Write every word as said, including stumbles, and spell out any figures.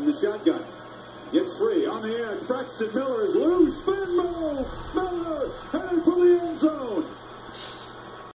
in the shotgun. Gets free on the edge. Braxton Miller's loose spin move.